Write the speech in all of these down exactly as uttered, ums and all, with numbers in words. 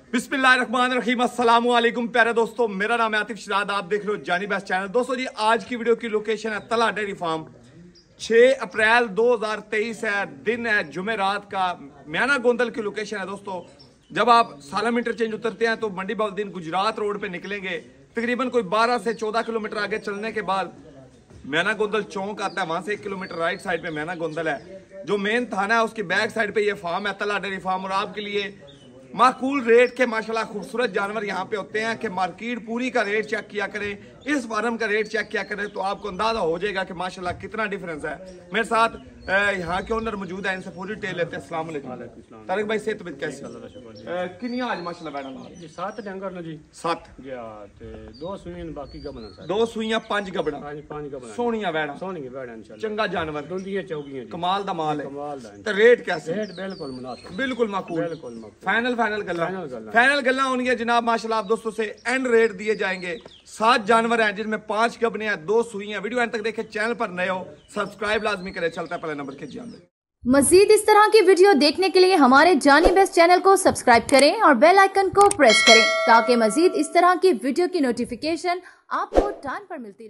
बिस्मिल्लाहिर्रहमानिर्रहीम, अस्सलाम वालेकुम प्यारे दोस्तों, मेरा नाम है आतिफ शहजाद, आप देख रहे हो जानी बेस्ट चैनल। दोस्तों जी, आज की वीडियो की लोकेशन है तला डेयरी फार्म। छह अप्रैल दो हज़ार तेईस है, दिन है जुमेरात का। म्याना गोंदल की लोकेशन है दोस्तों। जब आप सालम इंटरचेंज उतरते हैं तो मंडी बाउद्दीन गुजरात रोड पे निकलेंगे। तकरीबन कोई बारह से चौदह किलोमीटर आगे चलने के बाद म्याना गोंदल चौक आता है। वहां से एक किलोमीटर राइट साइड पे म्याना गोंदल है। जो मेन थाना है उसकी बैक साइड पे ये फार्म है, तला डेयरी फार्म। और आपके लिए माकूल रेट के माशाल्लाह खूबसूरत जानवर यहाँ पे होते हैं कि मार्केट पूरी का रेट चेक किया करें, इस फार्म का रेट चेक किया करें तो आपको अंदाजा हो जाएगा कि माशाल्लाह कितना डिफरेंस है। मेरे साथ यहाँ के ओनर मौजूद है, इनसे पूरी डिटेल लेते हैं। अस्सलाम वालेकुम तारिक भाई, सेहत कैसी? कितनी आज माशाल्लाह बैठा जी? सात डंगर ने जी, सात जी हां, ते दो सुइयां बाकी गबना, दो सुइयां पांच गबना, पांच पांच गबना, सोहणियां बैठा, सोहणियां बैठा इंशाल्लाह, चंगा जानवर, दुंदियां चौगियां, कमाल दा माल है, कमाल दा। ते रेट कैसे? रेट बिल्कुल मुनासिब, बिल्कुल माकूल, बिल्कुल माकूल, फाइनल फाइनल गल्ला फाइनल फाइनल गल्ला होनी है जनाब। माशाल्लाह आप दोस्तों से एंड रेट दिए जाएंगे। सात जानवर हैं जिनमें पांच गबने हैं, दो सुइयां। वीडियो एंड तक देखें, चैनल पर नए हो सब्सक्राइब लाजमी करें। चलता है पहले नंबर के जानवर। मजीद इस तरह की वीडियो देखने के लिए हमारे जानी बेस्ट चैनल को सब्सक्राइब करें और बेल आइकन को प्रेस करें ताकि मजीद इस तरह की वीडियो की नोटिफिकेशन आपको टाइम पर मिलती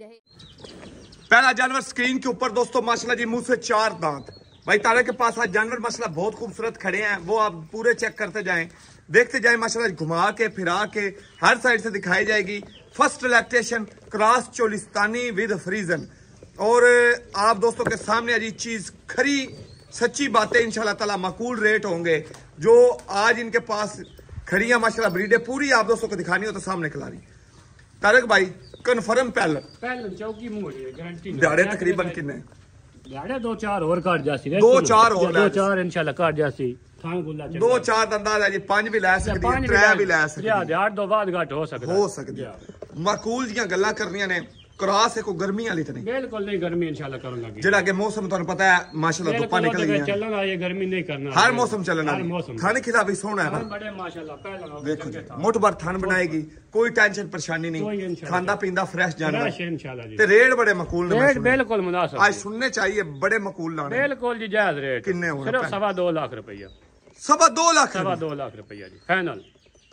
रहे। पहला जानवर स्क्रीन के ऊपर दोस्तों, माशाल्लाह जी, मुंह से चार दांत। भाई तारे के पास आज जानवर माशाल्लाह बहुत खूबसूरत खड़े हैं, वो आप पूरे चेक करते जाएं, देखते जाएं। माशाल्लाह घुमा के फिरा के हर साइड से दिखाई जाएगी। फर्स्ट लैक्टेशन क्रॉस चोलिस्तानी विद फ्रीजन। और आप दोस्तों के सामने अजी चीज खरी सच्ची बातें इंशाल्लाह ताला माकूल रेट होंगे। जो आज इनके पास खड़ी है माशाल्लाह ब्रीडे पूरी आप दोस्तों को दिखानी हो तो सामने खिला रही। तारक भाई कन्फर्म पहले पहले चौकी मुंह गारंटी दिहाड़े तकरीबन कितने? दिहाड़े दो चार और काट जासी, दो चार और दो चार इंशाल्लाह काट जासी। थान गुल्ला दो चार का अंदाजा जी, पांच भी लै सकदी है, त्रै भी लै सकदी है, दिहाड़ दो बाद घट हो सकदा हो सकदी है। माकूल जियां गल्लां करनियां ने। क्रॉस है, कोई गर्मी वाली तो नहीं? बिल्कुल नहीं, गर्मी इंशाल्लाह करन लगी। जेड़ा के मौसम तुहानू पता है माशाल्लाह धुप्पा निकल गई है, चलना ये गर्मी नहीं करना, हर मौसम चलना। हर मौसम थाने खिला भी सोना है ना, बड़े माशाल्लाह। पहला देखो मुठ भर थान बनाएगी, कोई टेंशन परेशानी नहीं, खांदा पींदा फ्रेश जानवर इंशाल्लाह जी। ते रेट बड़े मकूल ने, रेट बिल्कुल मुनासिब आज सुनने चाहिए, बड़े मकूल लाने। बिल्कुल जी जायज रेट। किन्ने होना? सिर्फ सवा दो लाख रुपया, सवा दो लाख सवा दो लाख रुपया जी फाइनल।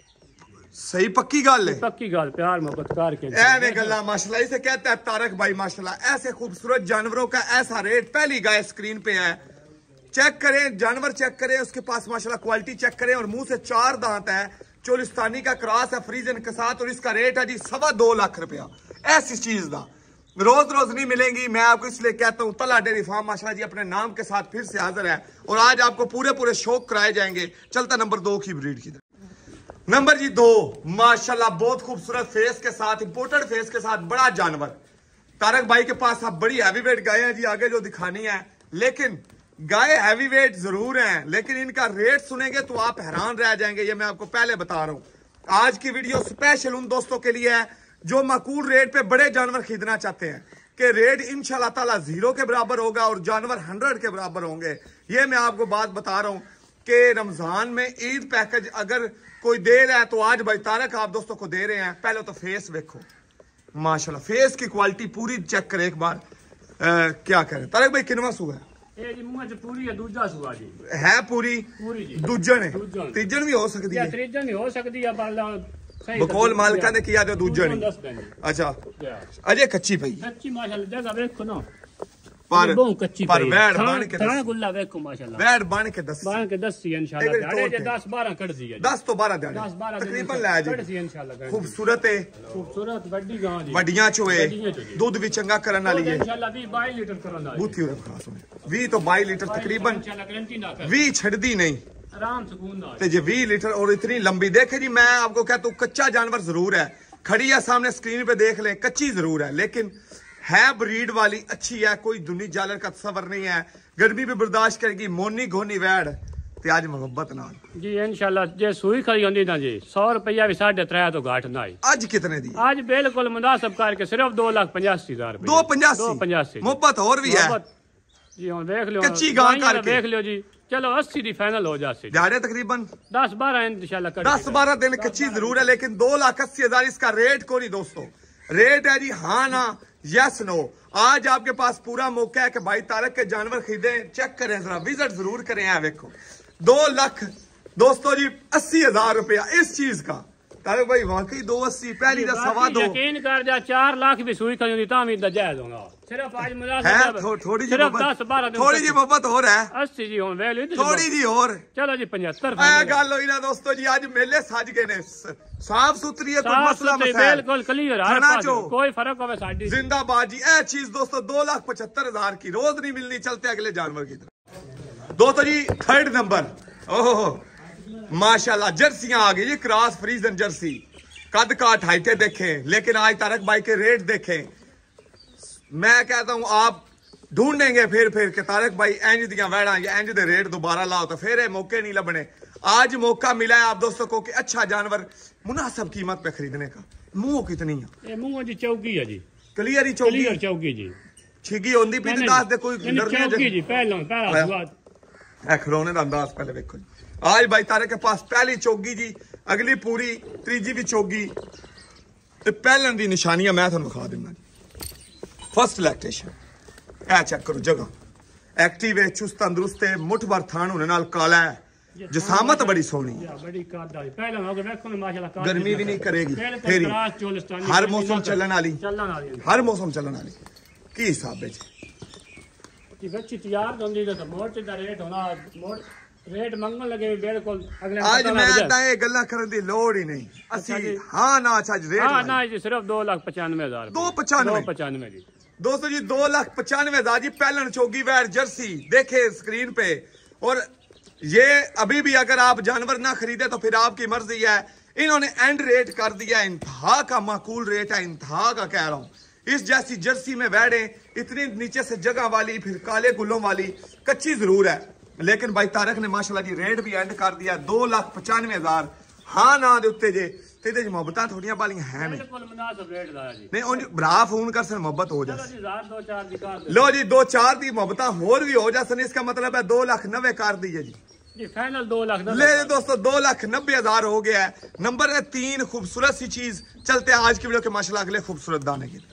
सही पक्की गल है, पक्की गल, प्यार मोहब्बत करके ऐने गल्ला माशाल्लाह। इसे कहता है तारक भाई माशाल्लाह। ऐसे खूबसूरत जानवरों का ऐसा रेट पहली गाय स्क्रीन पे है। चेक करें जानवर, चेक करें उसके पास माशाल्लाह क्वालिटी चेक करें। और मुंह से चार दांत है, चोलिस्तानी का क्रॉस है फ्रीजन के साथ। और इसका रेट है जी सवा दो लाख रुपया। ऐसी चीज दा रोज रोज नहीं मिलेंगी। मैं आपको इसलिए कहता हूँ तला डेयरी फार्म माशाल्लाह जी अपने नाम के साथ फिर से हाजिर है। और आज आपको पूरे पूरे शौक कराए जाएंगे। चलता नंबर दो की ब्रीड की। नंबर जी दो, माशाल्लाह बहुत खूबसूरत फेस के साथ, इंपोर्टेड फेस के साथ बड़ा जानवर। तारक भाई के पास आप बड़ी हैवी वेट गाय हैं जी, आगे जो दिखानी है। लेकिन गाय हैवी वेट जरूर हैं, लेकिन इनका रेट सुनेंगे तो आप हैरान रह जाएंगे। ये मैं आपको पहले बता रहा हूं। आज की वीडियो स्पेशल उन दोस्तों के लिए है जो माकूल रेट पे बड़े जानवर खरीदना चाहते हैं कि रेट इंशाल्लाह ताला जीरो के बराबर होगा और जानवर हंड्रेड के बराबर होंगे। ये मैं आपको बात बता रहा हूं कि रमजान में ईद पैकेज अगर कोई दे रहा है तो आज भाई तारक आप दोस्तों को दे रहे हैं। पहले तो फेस देखो माशाल्लाह, फेस की क्वालिटी पूरी चेक करें एक बार। आ, क्या करें तारक भाई, किनवा सुआ है? ए जी मुंह च पूरी है, दूजा सुआ जी है पूरी, पूरी जी। दूजन है, तीजन भी हो सकती है, तीजन भी हो सकती है, पर बकौल मालिका ने किया तो दूजन। अच्छा अजय कच्ची भाई, कच्ची माशाल्लाह। जगह देखो ना, पर बहुत कच्ची पर बैठ बन के थाना गुल्ला देखो माशाल्लाह, बैठ बन के दस बन के दस इंशाल्लाह। दाड़े जे दस बारह कट दी है, दस तो बारह दाड़े दस बारह तकरीबन ले आ कट दी इंशाल्लाह। खूबसूरत है, खूबसूरत बड़ी गां जी, बड़ियां चोए, दूध भी चंगा करन वाली है इंशाल्लाह। बीस बाईस लीटर करन वाली बूथी और खास होने बीस तो बाईस लीटर तकरीबन, इंशाल्लाह गारंटी ना कर, बीस छड़दी नहीं, आराम सुकून ना। ते जे बीस लीटर और इतनी लंबी देखे जी। मैं आपको कहता हूँ कच्चा जानवर जरूर है, खड़ी है सामने स्क्रीन पे देख लें, कच्ची जरूर है लेकिन है ब्रीड वाली, अच्छी है, कोई दुनी जालर का तस्वर नहीं है। गर्मी भी बर्दाश्त करेगी, मोनी घोनी वैड़ ते आज मोहब्बत नाल जी इंशाल्लाह। जे सुई खरी होंदी ना जी, सौ रुपया भी साढ़े त्रै तो घाट ना आई। आज कितने दी? आज बिल्कुल मुनासिब करके सिर्फ दो लाख पचासी हजार रुपये। दो पचासी दो पचासी मोहब्बत और भी है जी। हम देख लो कच्ची गां करके देख लो जी। चलो अस्सी दी फाइनल हो जाती, दिहाड़े तकरीबन दस बारह इंशाल्लाह, दस बारह दिन कच्ची जरूर है लेकिन दो लाख अस्सी हजार इसका रेट को नहीं दोस्तों। रेट है जी हाँ ना, यस नो। आज आपके पास पूरा मौका है कि भाई तारक के जानवर खरीदें, चेक करें जरा, विजिट जरूर करें। यहाँ देखो दो लाख दोस्तों जी अस्सी हजार रुपया इस चीज का। तारे भाई वाकई दो अस्सी पहली का सवा दो यकीन कर जा चार लाख भी सुई खरीदी ता भी जायज होगा। सिर्फ आज है थो, थोड़ी जी मोहब्बत थोड़ी जी मोहब्बत हो रहा है अस्सी जी होन वैल्यू थोड़ी जी और चलो जी पचहत्तर गल हुई ना दोस्तों जी। आज मेले सज गए ने साफ सुथरी है कोई मसला बिल्कुल क्लियर कोई फर्क होवे साडी जिंदाबाद जी। ए चीज दोस्तों दो लाख पचहत्तर हजार की रोज नहीं मिलनी। चलते अगले जानवर की तरफ दोस्तों जी। थर्ड नंबर ओहो माशाल्लाह जर्सियां आ गई जी क्रॉस फ्रीजन जर्सी। कद काठ हाइटे देखें लेकिन आज तारक भाई के रेट देखें। मैं कहता हूं आप ढूंढेंगे फिर फिर के तारक भाई इंज दिया वैड़ा या इंज दे रेट दोबारा लाओ तो फिर मौके नहीं लबने। आज मौका मिला है आप दोस्तों को कि अच्छा जानवर मुनासिब कीमत पे खरीदने का। मुंह कितनी है मुंह जी चौकी है जी क्लियर ही चौकी चौकी जी छिगी होंदी पी दस दे कोई चौकी जी पहला पहला है खिलौने का अंदाज पहले देखो जी। आज भाई तारे के पास पहली चौगी जी अगली पूरी तीजी भी चौगी ते पहलन दी निशानियां मैं तुहानू दिखा देना जी। फर्स्ट लैक्टेशन ए चेक करो जगह एक्टिव है चुस्त तंदुरुस्त है मुठ भर थान होने नाल काला है जसामत बड़ी सोहनी गर्मी भी नहीं करेगी फिर हर मौसम चलन वाली हर मौसम चलन वाली की हिसाब है जी। बच्ची तैयार होंदी तो मोट दा रेट होना मोट रेट मंगन लगे बिल्कुल अगले आज मैं आता है गल्ला करने की लोड़ ही नहीं असली हां ना अच्छा रेट हां ना जी सिर्फ दो लाख पचानवे हजार दो पचानवे पचानवे जी दोस्तों जी दो लाख पचानवे हजार जी पहलन चौगी वैर जर्सी देखे स्क्रीन पे। और ये अभी भी अगर आप जानवर ना खरीदे तो फिर आपकी मर्जी है। इन्होंने एंड रेट कर दिया इंतहा का माकूल रेट है इंतहा का कह रहा हूं। इस जैसी जर्सी में वैड़े इतनी नीचे से जगह वाली फिर काले गुल्लों वाली कच्ची जरूर है लेकिन भाई तारक ने माशाल्लाह जी रेट भी एंड कर दिया दो लाख पचानवे हजार। हाँ ना दे उत्ते जे ते जे मोहब्बतां थोड़ियां बालियां हैं नहीं उन भरा फोन कर सन मोहब्बत हो जाए। लो जी दो चार दी मोहब्बतां होर भी हो जासन इसका मतलब है दो लाख नब्बे कर दीजिए जी फाइनल दो लाख ले दोस्तों दो लाख नब्बे हजार हो गया है। नंबर है तीन खूबसूरत सी चीज। चलते हैं आज की वीडियो के माशाल्लाह अगले खूबसूरत दाने की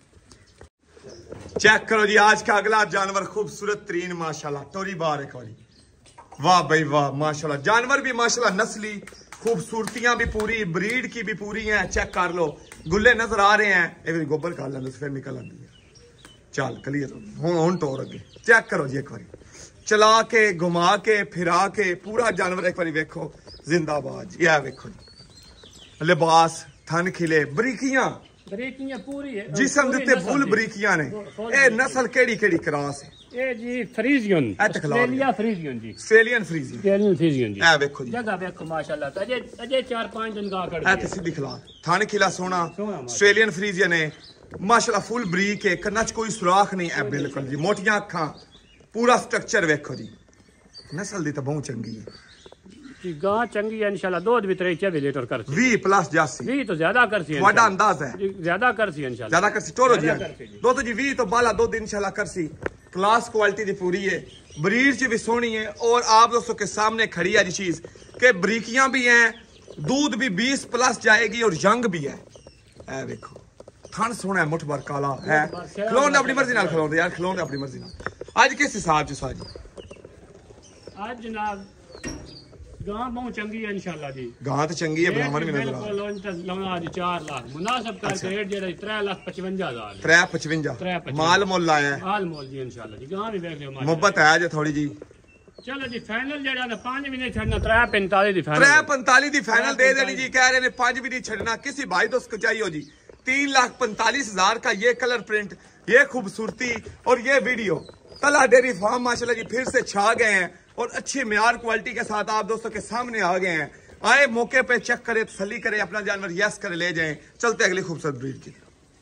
चेक करो जी। आज का अगला जानवर खूबसूरत तरीन माशाल्लाह टोरी बार एक वाली वाह भाई वाह माशाल्लाह। जानवर भी माशाल्लाह नस्ली खूबसूरतियां भी पूरी ब्रीड की भी पूरी हैं। चेक कर लो गुल्ले नजर आ रहे हैं ये गोबर खा लेंगे फिर निकल आती है। चल क्लियर हूं हूं टोर अगे चेक करो जी एक बार चला के घुमा के फिरा के पूरा जानवर एक बार वेखो जिंदाबाद जी। यह वेखो जी लिबास थन खिले बरीकियां बरीकियां पूरी है जिसम दिते फुल बरीकियां ने। ए नस्ल केड़ी केड़ी क्रॉस है ए जी फ्रीजियन ऑस्ट्रेलिया फ्रीजियन जी ऑस्ट्रेलियन फ्रीजियन ऑस्ट्रेलियन फ्रीजियन जी। ए देखो जी जगह देखो माशाल्लाह अजय अजय चार पांच दिन का कड़ ए ते सीधी खिला थान खिला सोना ऑस्ट्रेलियन फ्रीजियन है माशाल्लाह फुल ब्रीक है कन्ना च कोई सुराख नहीं है बिल्कुल जी। मोटियां अखां पूरा स्ट्रक्चर देखो जी नस्ल दी तो बहुत चंगी है जी गां चंगी है इंशाल्लाह दूध भी तेईस चौबीस लीटर करसी बीस प्लस जासी बीस तो ज्यादा करसी है बड़ा अंदाज है जी ज्यादा करसी है इंशाल्लाह ज्यादा करसी टोरो जी दो तो जी बीस तो बाला दूध इंशाल्लाह करसी क्लास क्वालिटी दी पूरी है ब्रीड च भी सोहनी है। और आप दोस्तों के सामने खड़ी है जी चीज के बरीकियां भी हैं दूध भी बीस प्लस जाएगी और यंग भी है। ए देखो थन सोना है मुठ भर काला है खिलौने अपनी मर्जी नाल खिलौने यार खिलौने अपनी मर्जी नाल। आज किस हिसाब से साजी आज जनाब गां बहुत चंगी है इंशाल्लाह जी गां तो चंगी है ब्राह्मण भी नजर आ रहा है चार लाख मुनासिब कर रेट जेड़ा तीन लाख पचपन हजार तीन पचपन माल मोल आया है माल मोल जी इंशाल्लाह जी गां भी देख लो मोहब्बत है जे थोड़ी जी। चलो जी फाइनल जेड़ा ना पांच भी नहीं छड़ना तीन पैंतालीस दी फाइनल तीन पैंतालीस दी फाइनल दे देनी जी। कह रहे ने पांच भी नहीं छड़ना किसी भाई दोस्त को चाहिए हो जी। तीन लाख पैंतालीस हजार का ये कलर प्रिंट ये खूबसूरती और ये वीडियो तला डेयरी फार्म माशाल्लाह जी फिर से छा गए हैं और अच्छी म्यार क्वालिटी के साथ आप दोस्तों के सामने आ गए हैं। आए मौके पे चेक करे तसल्ली करे अपना जानवर यस करे ले जाएं। चलते अगली खूबसूरत ब्रीड की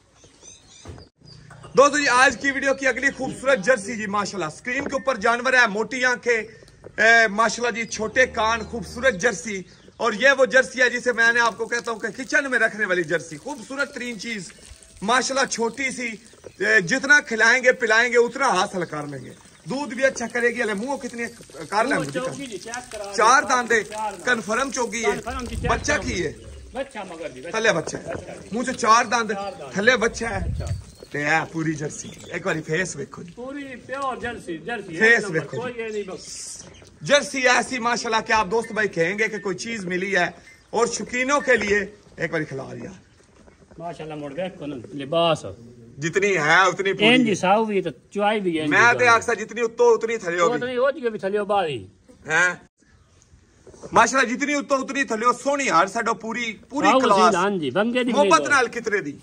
दोस्तों जी। आज की वीडियो की अगली खूबसूरत जर्सी जी माशाल्लाह स्क्रीन के ऊपर जानवर है मोटी आंखें माशाल्लाह जी छोटे कान खूबसूरत जर्सी। और ये वो जर्सी है जिसे मैंने आपको कहता हूँ कि किचन में रखने वाली जर्सी खूबसूरत तरीन चीज माशाल्लाह छोटी सी जितना खिलाएंगे पिलाएंगे उतना हासिल कर लेंगे। दूध भी अच्छा करेगी अले मुंह कितने कर ले चार दांते कन्फर्म चौगी है बच्चा की है थले बच्चा है मुंह से चार दांत थले बच्चा है ते है पूरी जर्सी। एक बारी फेस देखो जी पूरी प्योर जर्सी जर्सी फेस देखो जर्सी ऐसी माशाल्लाह कि आप दोस्त भाई कहेंगे कि कोई चीज मिली है। और शौकीनों के लिए एक बार खिला दिया माशाल्लाह मुड़ गए कौन लिबास जितनी है उतनी पूरी एन जी साहू भी तो चुआई भी है मैं ते अक्सर जितनी उत्तो उतनी थले होगी उतनी हो जी भी थले बारी हैं माशाल्लाह जितनी उत्तो उतनी थले सोहनी हार साडो पूरी पूरी क्लास हां जी बंगे दी मोहब्बत नाल कितने दी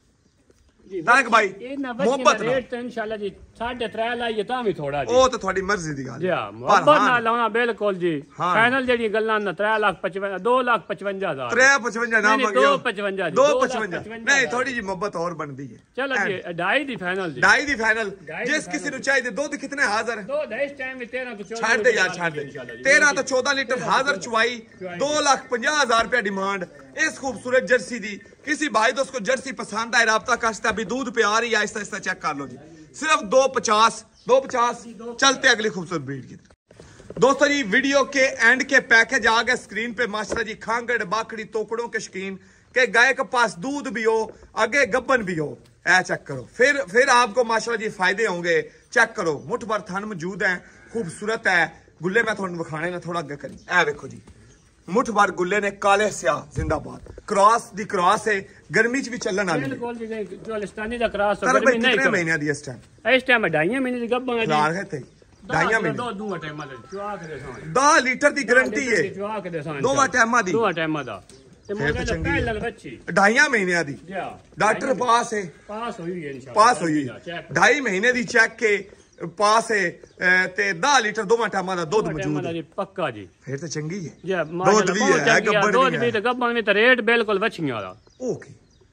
तारक भाई मोहब्बत रेट तो इंशाल्लाह जी साढ़े त्रै लाइए तां भी थोड़ा जी ओ तो थोड़ी मर्जी दी गल जी हां मोहब्बत नाल लाना बिल्कुल जी फाइनल जेडी गल्लां ना त्रै लाख पचवंजा दो लाख पचवंजा हजार त्रै पचवंजा ना मंगियो दो पचवंजा दो पचवंजा नहीं थोड़ी जी मोहब्बत और बनदी है चलो जी ढाई दी फाइनल जी ढाई दी फाइनल जिस किसी नु चाहिए दूध कितने हाजिर दो इस टाइम में तेरह तो छाड़ दे यार छाड़ दे तेरह तो चौदह लीटर हाजिर चुवाई दो लाख पंजाह हजार रुपया डिमांड इस खूबसूरत जर्सी दी। किसी भाई दोस्त को जर्सी पसंद आए राब्ता करता अभी दूध पे आ रही है आहिस्ता आहिस्ता चेक कर लो जी सिर्फ दो पचास दो पचास चलते अगली खूबसूरत ब्रीड की तरफ। दोस्तों जी वीडियो के एंड के पैकेज आ गए स्क्रीन पे माशाल्लाह जी खांगड़ बाखड़ी तोकड़ों के शौकीन के गाय के पास दूध भी हो आगे गब्बन भी हो ऐ चेक करो फिर फिर आपको माशाल्लाह जी फायदे होंगे। चेक करो मुठ भर थन मौजूद है खूबसूरत है गुल्ले मैं थोड़ा दिखाने ना थोड़ा अगे करी ऐ देखो जी मुठ भर गुल्ले ने काले स्याह जिंदाबाद क्रॉस दी क्रॉस है गर्मी च भी चलन वाली बिल्कुल जी चोलिस्तानी दा क्रॉस तर भाई कितने महीने दी इस टाइम इस टाइम ढाई महीने दी गब्बन है लार है थे ढाई महीने दो दो टाइम दा चुआ के दे सान दस लीटर दी गारंटी है चुआ के दे सान दो टाइम दी दो टाइम दा ते मोगे दा पहले बच्ची ढाई महीने दी डॉक्टर पास है पास हुई है इंशाल्लाह पास हुई ढाई महीने दी चेक के पास है ते दस लीटर दोवां टाइम दा दूध मौजूद है पक्का जी फिर तो चंगी है जी दूध भी है दूध भी ते गब्बन में तो रेट बिल्कुल बच्चियां वाला ओके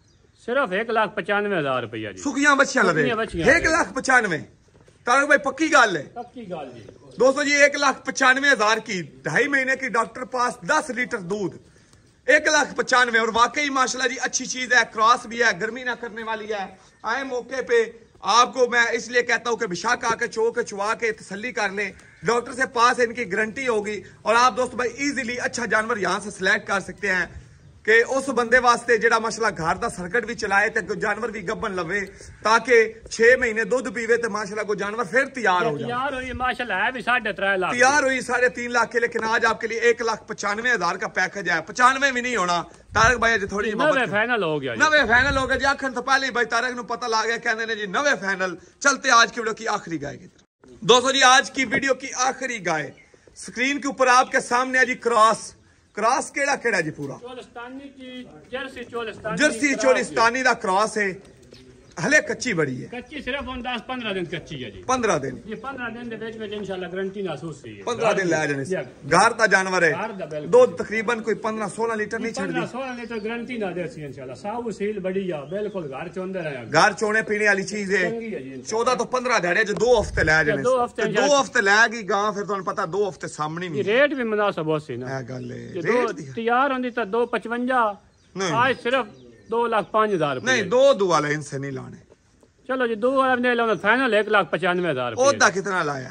सिर्फ एक लाख पचानवे हजार रुपया जी सुखियां बच्चियां लगे एक लाख पचानवे तारक भाई पक्की गल है पक्की गल जी दोस्तों जी एक लाख पचानवे हजार की ढाई महीने की डॉक्टर पास दस लीटर दूध एक लाख पचानवे और वाकई माशाल्लाह जी अच्छी चीज है क्रॉस भी है गर्मी ना करने वाली है। आए मौके पे आपको मैं इसलिए कहता हूं कि बिशाक आके चो के चुवा के तसल्ली कर ले डॉक्टर से पास इनकी गारंटी होगी और आप दोस्तों भाई इजीली अच्छा जानवर यहां से सिलेक्ट कर सकते हैं कि उस बंदे वास्ते जेड़ा माशाल्लाह घर दा सर्किट भी चलाए ते जानवर भी गब्बन लवे ताकि छह महीने दूध पीवे ते माशाल्लाह को जानवर फिर तैयार हो जाए तैयार हुई माशाल्लाह है भी साढ़े त्रै लाख तैयार हुई साढ़े तीन लाख के लेकिन आज आपके लिए एक लाख पचानवे हजार का पैकेज है पचानवे भी नहीं होना तारक भाई जी थोड़ी नवे फाइनल हो गया नवे फाइनल हो गया जी आखिर तो पहले ही भाई तारक नु पता लग गया कहने ने जी नवे फाइनल चलते आज की वीडियो की आखिरी गाय की दोस्तों जी आज की वीडियो की आखिरी गाय स्क्रीन के ऊपर आपके सामने है जी क्रॉस क्रॉस केड़ा केड़ा जी पूरा चोलिस्तानी की जर्सी चोलिस्तानी जर्सी चोलिस्तानी दा क्रॉस है हले कच्ची बड़ी है कच्ची सिर्फ हम दस पंद्रह दिन कच्ची है जी पंद्रह दिन ये पंद्रह दिन दे विच विच इंशाल्लाह गारंटी महसूस है पंद्रह दिन ले जाने घर दा जानवर है दूध तकरीबन कोई पंद्रह सोलह लीटर नहीं छड़ दी सोलह लीटर गारंटी ना दे सी इंशाल्लाह साव सील बड़ी है बिल्कुल घर चोंदे रहे घर चोने पीने वाली चीज है चौदह तो पंद्रह दिहाड़े जो दो हफ्ते ले जाने दो हफ्ते दो हफ्ते लेगी गां फिर तुहानू पता दो हफ्ते सामने नहीं रेट भी मुनासिब हो सी ना ए गल है रेट तैयार होंदी तो दो पचवंजा आज सिर्फ दो लाख पांच हजार नहीं दो दो वाले इनसे नहीं लाने चलो जी दो वाला नहीं लाना फाइनल एक लाख पचानवे हजार ओदा कितना लाया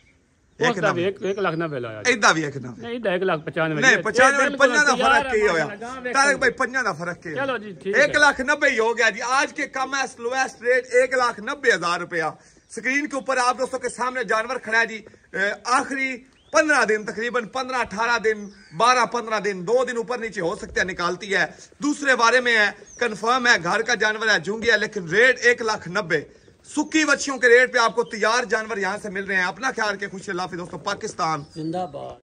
एक एक एक लाख नब्बे लाया इदा भी एक नब्बे नहीं एक लाख पचानवे नहीं पचानवे पंजा दा फर्क की होया तारक भाई पंजा दा फर्क की चलो जी ठीक एक लाख नब्बे ही हो गया जी आज के कम है स्लोएस्ट रेट एक लाख नब्बे हजार रुपया स्क्रीन के ऊपर आप दोस्तों के सामने जानवर खड़ा है जी आखिरी पंद्रह दिन तकरीबन पंद्रह अठारह दिन बारह पंद्रह दिन दो दिन ऊपर नीचे हो सकते हैं निकालती है दूसरे बारे में है कंफर्म है घर का जानवर है जूंगी है लेकिन रेट एक लाख नब्बे सुक्की बच्चियों के रेट पे आपको तैयार जानवर यहां से मिल रहे हैं। अपना ख्याल रखें खुश हाफिज़ दोस्तों पाकिस्तान जिंदाबाद।